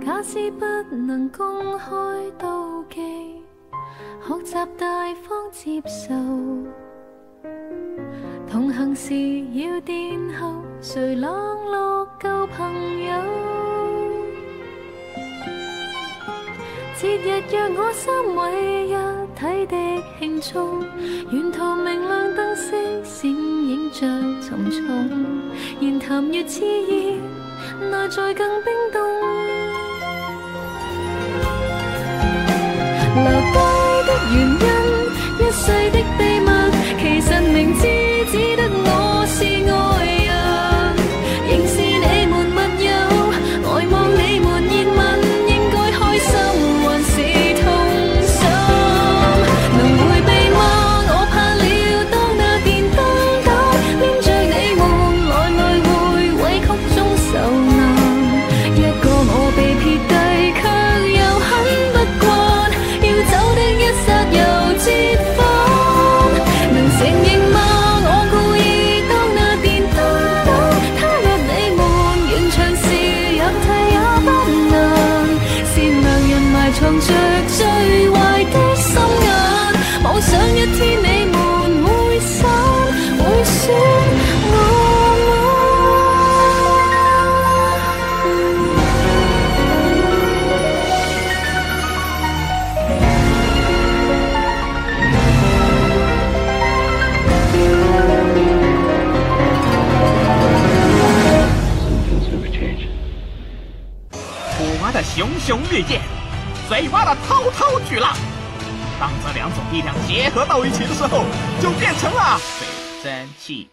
假使不能公開妒忌，學習大方接受，同行時要殿後，誰冷落舊朋友？節日約我3位一體的慶祝，沿途明亮燈飾閃映着沉重，言談越熾熱，內在更冰凍。留低的原因，一世的秘密，其實明知只得我是愛人，仍是你們密友，呆望你們熱吻，應該開心還是痛心？能迴避嗎？我怕了，當那電燈膽黏着你們，來回委屈中受難，一個我被撇低，卻又很不慣。走的一剎又折返，能承認嗎？我故意當那電燈膽，他若你們完場時入替也不難，善良人埋藏着最壞的心眼，妄想一天你們會散，會說我。 熊熊烈焰，嘴巴的滔滔巨浪。当这两种力量结合到一起的时候，就变成了水蒸气。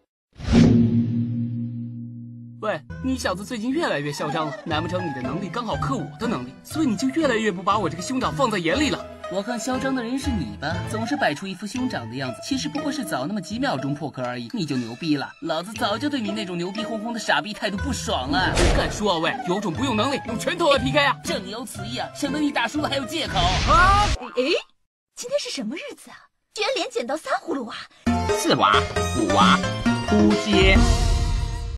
喂，你小子最近越来越嚣张了，难不成你的能力刚好克我的能力，所以你就越来越不把我这个兄长放在眼里了？我看嚣张的人是你吧，总是摆出一副兄长的样子，其实不过是早那么几秒钟破壳而已，你就牛逼了。老子早就对你那种牛逼哄哄的傻逼态度不爽了。敢说啊喂，有种不用能力，用拳头来 PK 啊！正有此意啊，省得你打输了还有借口啊！ 今天是什么日子啊？居然连捡到3葫芦娃！ 4娃、5娃、扑街。